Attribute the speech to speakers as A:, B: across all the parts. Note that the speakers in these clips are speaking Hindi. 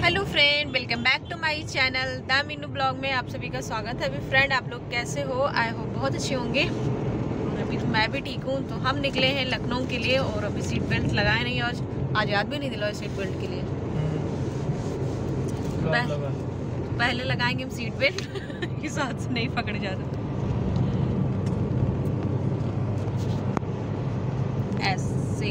A: Hello friend, welcome back to my channel the Meenu blog में आप सभी का स्वागत है। अभी फ्रेंड आप लोग कैसे हो? आई होप बहुत अच्छे होंगे। और अभी तो मैं भी ठीक हूँ। तो हम निकले हैं लखनऊ के लिए और अभी सीट बेल्ट लगाए नहीं और आज याद भी नहीं दिला सीट बेल्ट के लिए। पहले लगाएंगे हम सीट बेल्ट इस हाथ से नहीं पकड़े जाता। ऐसे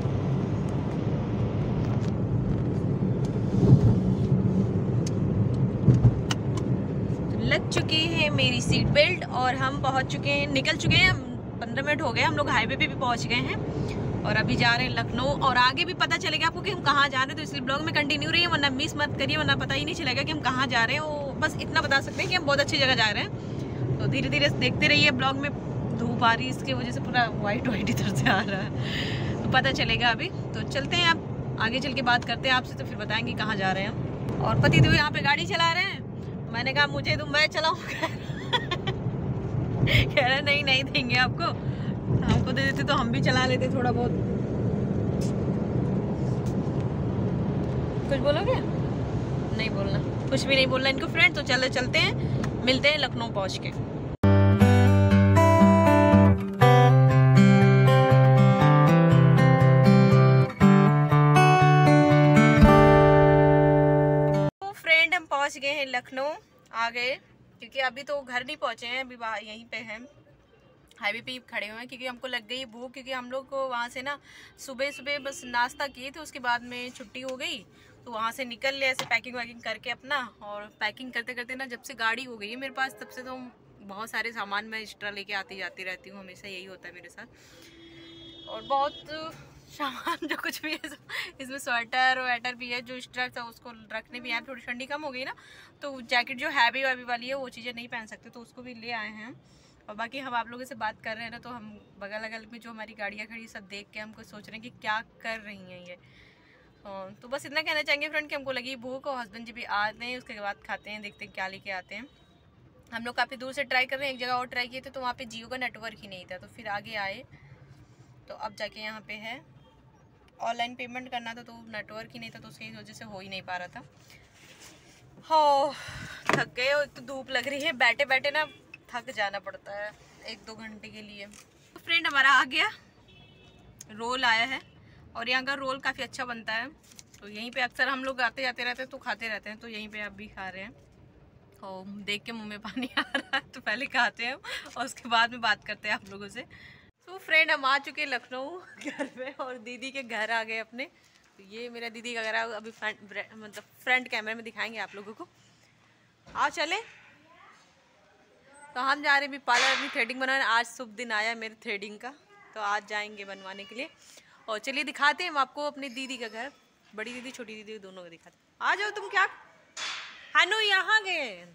A: लग चुकी है मेरी सीट बेल्ट और हम पहुंच चुके हैं, निकल चुके हैं। 15 मिनट हो गए, हम लोग हाईवे पे भी पहुंच गए हैं और अभी जा रहे हैं लखनऊ। और आगे भी पता चलेगा आपको कि हम कहाँ जा रहे हैं, तो इसलिए ब्लॉग में कंटिन्यू रहिए, वरना मिस मत करिए, वरना पता ही नहीं चलेगा कि हम कहाँ जा रहे हैं। वो बस इतना बता सकते हैं कि हम बहुत अच्छी जगह जा रहे हैं। तो धीरे धीरे देखते रहिए ब्लॉग में। धूप आ रही है, इसकी वजह से पूरा वाइट इधर से आ रहा है, तो पता चलेगा अभी। तो चलते हैं, आप आगे चल के बात करते हैं आपसे, तो फिर बताएंगे कहाँ जा रहे हैं हम। और पति देव यहाँ पे गाड़ी चला रहे हैं। मैंने कहा मुझे तो मैं चलाऊंगा कह रहे नहीं देंगे आपको, हमको दे देते तो हम भी चला लेते थोड़ा बहुत। कुछ बोलोगे? नहीं बोलना, कुछ भी नहीं बोलना इनको फ्रेंड। तो चलो चलते हैं, मिलते हैं लखनऊ पहुंच के। तो फ्रेंड हम पहुंच गए हैं लखनऊ, आ गए, क्योंकि अभी तो घर नहीं पहुंचे हैं, अभी यहीं पे हैं, हाईवे पे ही खड़े हुए हैं। क्योंकि हमको लग गई भूख, क्योंकि हम लोग को वहाँ से ना सुबह बस नाश्ता किए थे, उसके बाद में छुट्टी हो गई। तो वहाँ से निकल ले ऐसे पैकिंग वैकिंग करके अपना, और पैकिंग करते करते ना जब से गाड़ी हो गई है मेरे पास, तब से तो बहुत सारे सामान मैं एक्स्ट्रा लेके आती जाती रहती हूँ, हमेशा यही होता है मेरे साथ। और बहुत सामान जो कुछ भी है इसमें, स्वेटर वेटर भी है जो एक्स्ट्रा था, उसको रखने भी आए। थोड़ी ठंडी कम हो गई ना, तो जैकेट जो हैवी वैवी वाली है वो चीज़ें नहीं पहन सकते, तो उसको भी ले आए हैं। और बाकी हम आप लोगों से बात कर रहे हैं ना, तो हम बगल अगल में जो हमारी गाड़ियाँ खड़ी सब देख के हमको सोच रहे हैं कि क्या कर रही हैं ये। तो बस इतना कहना चाहेंगे फ्रेंड कि हमको लगी भूख, और हस्बैंड जी भी आते हैं, उसके बाद खाते हैं, देखते हैं क्या लेके आते हैं। हम लोग काफ़ी दूर से ट्राई कर रहे हैं, एक जगह और ट्राई किए थे तो वहाँ पे जियो का नेटवर्क ही नहीं था, तो फिर आगे आए तो अब जाके यहाँ पे है। ऑनलाइन पेमेंट करना था तो नेटवर्क ही नहीं था, तो उसकी वजह से हो ही नहीं पा रहा था। हो थक गए, और तो धूप लग रही है, बैठे बैठे ना थक जाना पड़ता है 1-2 घंटे के लिए। तो फ्रेंड हमारा आ गया, रोल आया है, और यहाँ का रोल काफ़ी अच्छा बनता है। तो यहीं पे अक्सर हम लोग आते जाते रहते हैं, तो खाते रहते हैं, तो यहीं पे आप भी खा रहे हैं। और देख के मुंह में पानी आ रहा है, तो पहले खाते हैं और उसके बाद में बात करते हैं आप लोगों से। तो फ्रेंड हम आ चुके लखनऊ घर में, और दीदी के घर आ गए अपने। तो ये मेरा दीदी का घर अभी मतलब फ्रंट कैमरे में दिखाएंगे आप लोगों को। आओ चले। तो हम जा रहे हैं अभी पार्लर, अभी थ्रेडिंग बनाने। आज शुभ दिन आया मेरे थ्रेडिंग का, तो आज जाएंगे बनवाने के लिए। और चलिए दिखाते हैं हम आपको अपनी दीदी का घर, बड़ी दीदी छोटी दीदी दोनों को दिखाते हैं। आ जाओ तुम। क्या हानो यहाँ गए,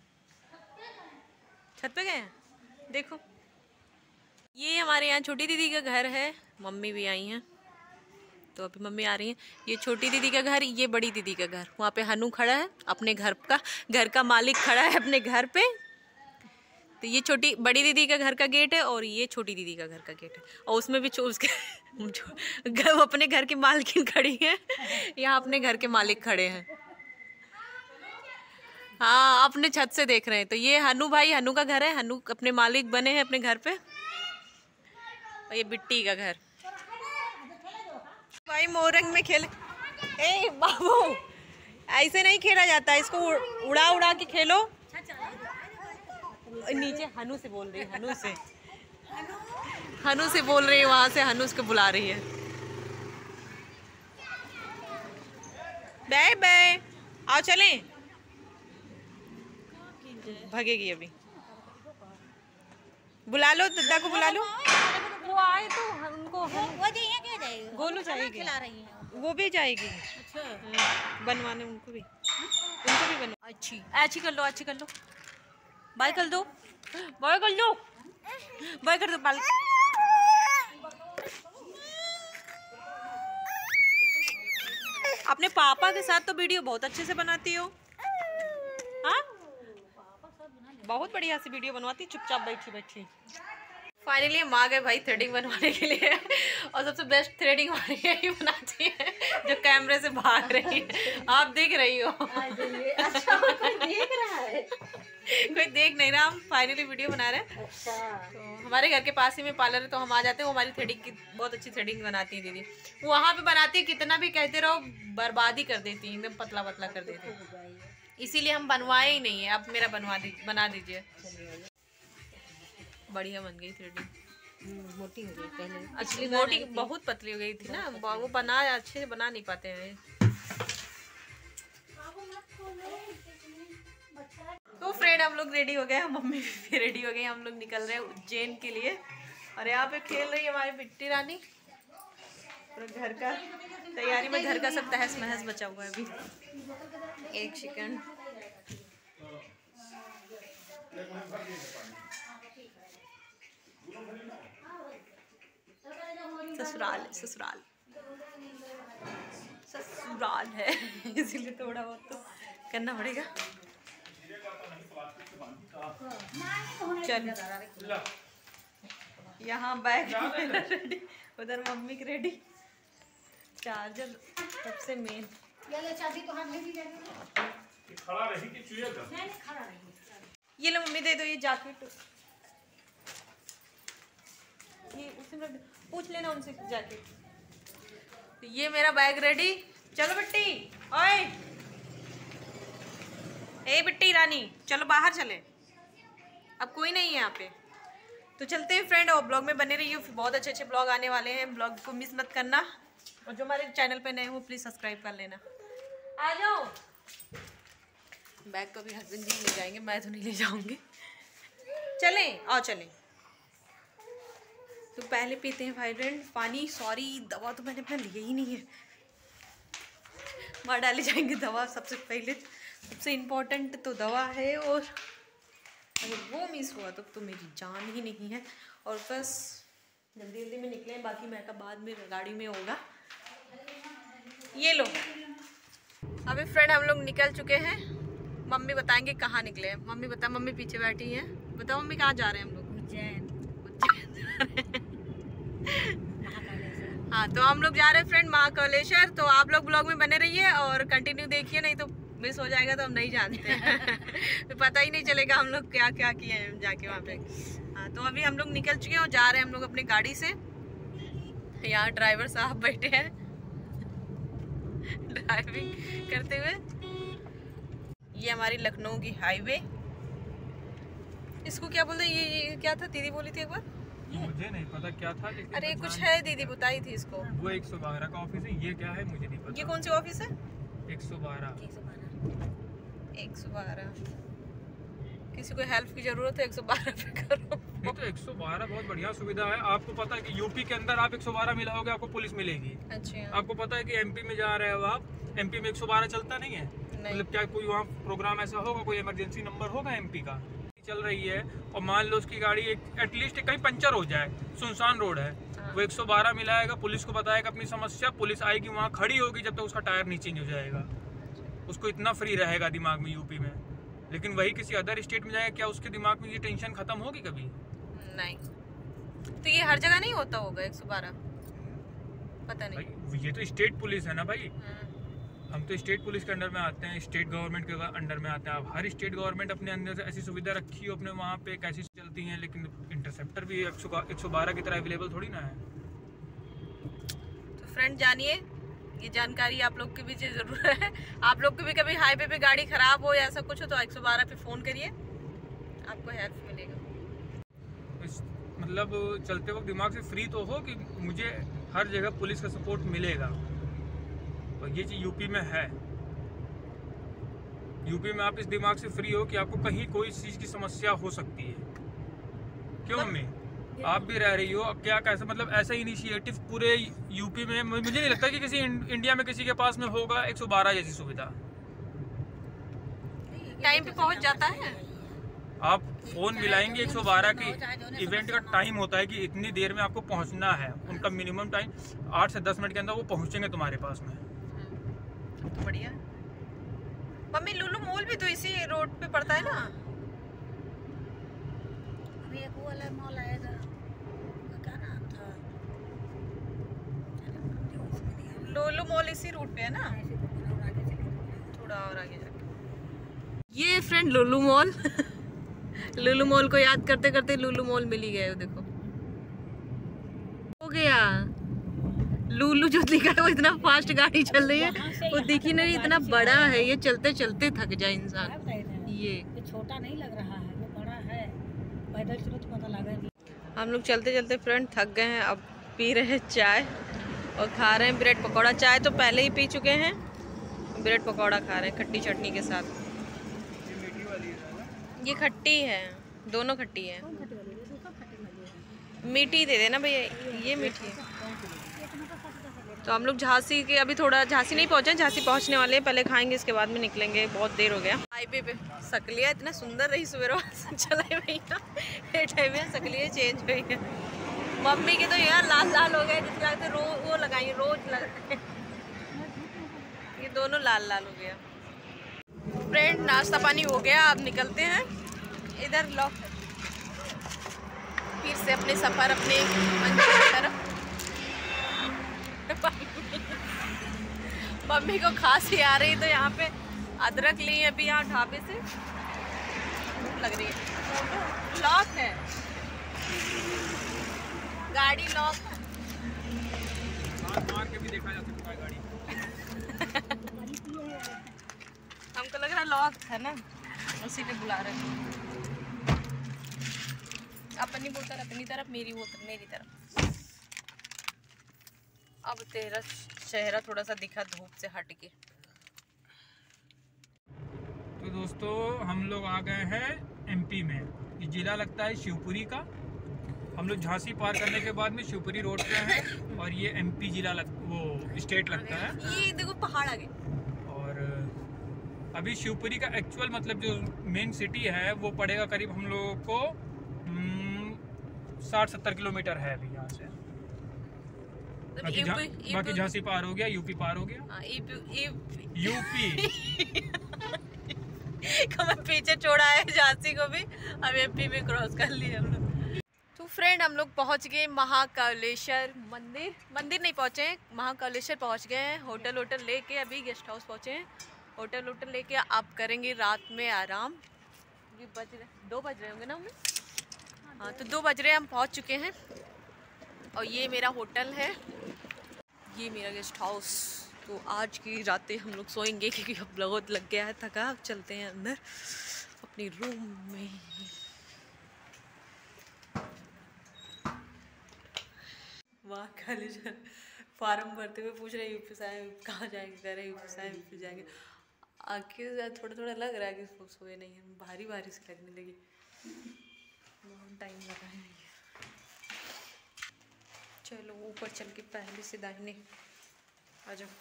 A: छत पे गए? देखो ये हमारे यहाँ छोटी दीदी का घर है, मम्मी भी आई हैं, तो अभी मम्मी आ रही हैं। ये छोटी दीदी का घर, ये बड़ी दीदी का घर। वहाँ पे हनु खड़ा है, अपने घर का मालिक खड़ा है अपने घर पे। तो ये बड़ी दीदी का घर का गेट है, और ये छोटी दीदी का घर का गेट है, और उसमें भी उसके वो अपने घर की मालकिन खड़ी है, यहाँ अपने घर के मालिक खड़े हैं। हाँ, अपने छत से देख रहे हैं। तो ये हनु भाई, हनु का घर है, हनु अपने मालिक बने हैं अपने घर पे। और ये बिट्टी का घर। भाई मोरंग में खेल, ए बाबू ऐसे नहीं खेला जाता, इसको उड़ा उड़ा के खेलो। नीचे हनु से बोल रही है, हनु से बोल रही है, वहां से हनु उसको बुला रही है। बाय बाय, आओ चलें। भगेगी अभी, बुला लो दद्दा को, बुला लो। वो आए तो उनको गोलू जाएगी, वो भी जाएगी। अच्छा बनवाने, उनको भी बनवा। अच्छी कर लो, अच्छी कर लो। बाय कर दो, बाय कर दो, बाय कर दो। अपने पापा के साथ तो वीडियो बहुत अच्छे से बनाती हो। हाँ बहुत बढ़िया से वीडियो बनवाती, चुपचाप बैठी बैठी। फाइनली हम आ गए भाई थ्रेडिंग बनवाने के लिए और सबसे बेस्ट थ्रेडिंग हमारी यही बनाती है जो कैमरे से भाग रही है। आप देख रही हो।
B: अच्छा कोई देख रहा है?
A: कोई देख नहीं रहा, हम फाइनली वीडियो बना रहे हैं।
B: अच्छा।
A: तो हमारे घर के पास ही में पार्लर है, तो हम आ जाते हैं। वो हमारी थ्रेडिंग की बहुत अच्छी थ्रेडिंग बनाती है दीदी। वो वहाँ पे बनाती है, कितना भी कहते रहो बर्बादी कर देती है, एकदम पतला पतला कर देती है। इसीलिए हम बनवाए ही नहीं है। अब मेरा बना दीजिए। बढ़िया बन गई थ्रेडिंग।
B: मोटी हो गई पहले,
A: एक्चुअली मोटी बहुत पतली हो गई थी ना, वो अच्छे से बना नहीं पाते हैं। तो फ्रेंड हम लोग रेडी हो गए, मम्मी भी रेडी हो गई, हम लोग निकल रहे हैं उज्जैन के लिए। और यहाँ पे खेल रही है हमारी बिट्टी रानी। और घर का तैयारी में घर का सब तहस महस बचा हुआ है अभी। एक सेकंड। ससुराल ससुराल ससुराल है इसीलिए थोड़ा बहुत तो करना पड़ेगा। चल यहाँ बैग रेडी, उधर मम्मी की रेडी, चार्जर सबसे मेन। ये लो मम्मी दे दो ये जैकेट, ये उसमें पूछ लेना उनसे जैकेट। तो ये मेरा बैग रेडी। चलो बिट्टी, ओए ए बिट्टी रानी, चलो बाहर चले, अब कोई नहीं है यहाँ पे। तो चलते हैं फ्रेंड, और ब्लॉग में बने रहिए, बहुत अच्छे अच्छे ब्लॉग आने वाले हैं, ब्लॉग को मिस मत करना। और जो हमारे चैनल पे नए हो प्लीज़ सब्सक्राइब कर लेना। आ जाओ। बैग को भी हस्बैंड जी ले जाएंगे, मैं तो नहीं ले जाऊंगी। चलें, आओ चलें। तो पहले पीते हैं भाई फ्रेंड पानी। सॉरी, दवा तो मैंने अपना लिया ही नहीं है, वहाँ डाली जाएंगे दवा सबसे पहले। सबसे इम्पोर्टेंट तो दवा है, और अगर वो मिस हुआ तो मेरी जान ही नहीं है। और बस जल्दी जल्दी में निकले, बाकी मेरा बाद में गाड़ी में होगा। ये लो। अभी फ्रेंड हम लोग निकल चुके हैं। मम्मी बताएंगे कहाँ निकले हैं। मम्मी बता, मम्मी पीछे बैठी है। बताओ मम्मी कहाँ जा रहे हैं हम लोग?
B: उज्जैन।
A: हाँ, तो हम लोग जा रहे हैं फ्रेंड महाकालेश्वर। तो आप लोग ब्लॉग में बने रहिए और कंटिन्यू देखिए, नहीं तो मिस हो जाएगा तो हम नहीं जानते हैं। तो पता ही नहीं चलेगा हम लोग क्या क्या किए हैं जाके वहाँ पे। हाँ, तो अभी हम लोग निकल चुके हैं और जा रहे हैं हम लोग अपनी गाड़ी से। यहाँ ड्राइवर साहब बैठे हैं ड्राइविंग करते हुए। ये हमारी लखनऊ की हाईवे, इसको क्या बोलते हैं? ये क्या था, दीदी बोली थी एक बार?
C: मुझे नहीं पता क्या था, लेकिन
A: अरे कुछ है, दीदी बताई थी इसको।
C: वो 112 का ऑफिस है। ये क्या है मुझे नहीं पता।
A: ये कौन सी ऑफिस है?
C: 112।
A: 112। किसी को हेल्प की जरूरत है 112 पे करो।
C: नहीं तो 112 बहुत बढ़िया सुविधा है। आपको पता है कि यूपी के अंदर आप 112 मिलाओगे आपको पुलिस मिलेगी।
A: अच्छा।
C: आपको पता है कि एमपी में जा रहे हो आप, एमपी में 112 चलता नहीं है। मतलब क्या कोई वहाँ प्रोग्राम ऐसा होगा, कोई इमरजेंसी नंबर होगा एमपी का, चल रही है और मान लो उसकी गाड़ी एटलीस्ट कहीं पंचर हो जाए, सुनसान रोड है, वो 112 मिलाएगा, पुलिस को बताएगा अपनी समस्या, पुलिस आएगी, वहाँ खड़ी होगी जब तक उसका टायर नहीं चेंज हो जाएगा। उसको इतना फ्री रहेगा दिमाग में यूपी में। लेकिन वही किसी अदर स्टेट में जाएगा, क्या उसके दिमाग में ये टेंशन खत्म होगी कभी? नहीं। तो ये हर जगह नहीं होता होगा 112? पता नहीं। ये तो स्टेट पुलिस है ना भाई। हम तो स्टेट पुलिस के अंडर में आते हैं, स्टेट गवर्नमेंट के अंडर में आते हैं। अब हर स्टेट गवर्नमेंट अपने अंदर से ऐसी सुविधा रखी हो अपने वहाँ पे, कैसी चलती हैं, लेकिन इंटरसेप्टर भी 112 की तरह अवेलेबल थोड़ी ना है।
A: तो फ्रेंड जानिए, ये जानकारी आप लोग की भी जरूर है। आप लोग को भी कभी हाईवे पे गाड़ी खराब हो या ऐसा कुछ हो तो 112 पे फ़ोन करिए, आपको हेल्प मिलेगा।
C: मतलब चलते वक्त दिमाग से फ्री तो हो कि मुझे हर जगह पुलिस का सपोर्ट मिलेगा, और ये चीज़ यूपी में है। यूपी में आप इस दिमाग से फ्री हो कि आपको कहीं कोई चीज़ की समस्या हो सकती है। क्यों मम्मी, आप भी रह रही हो, क्या कैसे, मतलब ऐसा इनिशिएटिव पूरे यूपी में मुझे नहीं लगता कि किसी इंडिया में किसी के पास में होगा 112 जैसी सुविधा।
A: टाइम पे पहुंच जाता है।
C: आप फोन मिलाएंगे 112 के इवेंट का टाइम होता है कि इतनी देर में आपको पहुंचना है। उनका मिनिमम टाइम 8 से 10 मिनट के अंदर वो पहुंचेंगे तुम्हारे पास में।
A: तो बढ़िया। मम्मी लुलु मॉल भी तो इसी रोड पे पड़ता है ना?
B: अभी एक वाला मॉल आएगा।
A: मॉल इसी रूट पे है ना, थोड़ा और आगे जाके। ये friend Lulu mall Lulu mall को याद करते करते लुलु मॉल मिल ही गए। देखो हो गया लुलु जो लिखा है वो इतना फास्ट गाड़ी चल रही है, वो दिख ही नहीं, इतना बड़ा है ये, चलते चलते थक जाए इंसान। ये
B: छोटा नहीं लग रहा है, वो बड़ा है, पैदल चलो तो पता लगा नहीं।
A: हम लोग चलते चलते फ्रेंड थक गए हैं, अब पी रहे हैं चाय और खा रहे हैं ब्रेड पकौड़ा। चाय तो पहले ही पी चुके हैं, ब्रेड पकौड़ा खा रहे हैं खट्टी चटनी के साथ। ये खट्टी है, दोनों खट्टी है। मीठी दे देना भैया, ये मीठी है। तो हम लोग झांसी के, अभी थोड़ा झांसी नहीं पहुंचे, झांसी पहुंचने वाले हैं, पहले खाएंगे इसके बाद में निकलेंगे, बहुत देर हो गया। हाईवे पे सकलिया इतना सुंदर रही सुबह चलाई भैया, सकलिया चेंज हुई है। मम्मी के तो यार लाल लाल हो गए, जिसके लगते रोज वो लगाई, रोज लगाए, ये दोनों लाल लाल हो गया। फ्रेंड नाश्ता पानी हो गया, अब निकलते हैं। इधर लॉक फिर से अपने सफर अपने मंजिल की तरफ। मम्मी को खांसी आ रही तो यहाँ पे अदरक ली अभी यहाँ ढाबे से, भूख लग रही है। लॉक है गाड़ी, लॉक है,
C: मार के भी देखा जा सकता है गाड़ी।
A: हमको लग रहा लॉक है ना, उसी पे बुला रहे हैं। अपनी बोतल अपनी तरफ, मेरी बोतल मेरी तरफ। अब तेरा चेहरा थोड़ा सा दिखा धूप से हट के।
C: तो दोस्तों हम लोग आ गए हैं एमपी में, ये जिला लगता है शिवपुरी का। हम लोग झांसी पार करने के बाद में शिवपुरी रोड पे हैं और ये एमपी जिला वो स्टेट लगता है।
A: ये देखो पहाड़ आ गए।
C: और अभी शिवपुरी का एक्चुअल मतलब जो मेन सिटी है वो पड़ेगा करीब हम लोगों को 60-70 किलोमीटर है अभी यहाँ से। बाकी झांसी पार हो गया, यूपी पार हो गया। यूपी
A: मैं पीछे छोड़ा है झांसी को भी, अब एमपी में क्रॉस कर लिया हम लोग। तो फ्रेंड हम लोग पहुंच गए महाकालेश्वर मंदिर। मंदिर नहीं पहुंचे हैं, महाकालेश्वर पहुंच गए हैं। होटल लेके अभी गेस्ट हाउस पहुंचे हैं। होटल लेके आप करेंगे रात में आराम। ये 2 बज रहे होंगे ना हमें, हाँ तो 2 बज रहे हैं, हम पहुंच चुके हैं। और ये मेरा होटल है, ये मेरा गेस्ट हाउस। तो आज की रातें हम लोग सोएंगे क्योंकि अब बहुत लग गया है, थका। चलते हैं अंदर अपनी रूम में। वाह खाली फार्म भरते हुए पूछ रहे यूपी से आए, कहाँ जाएंगे, कह रहे यूपी से आए, यूपी जाएंगे। आखिर थोड़ा थोड़ा लग रहा है कि सोए नहीं है, भारी भारी से लगने लगी, बहुत टाइम लगा है। चलो ऊपर चल के पहले से दाहिने आ जाओ।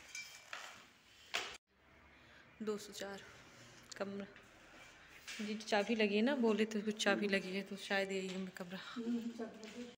A: 204 कमरा, जी चाबी लगी है ना, बोले तो कुछ चाबी लगी है, तो शायद यही है कमरा।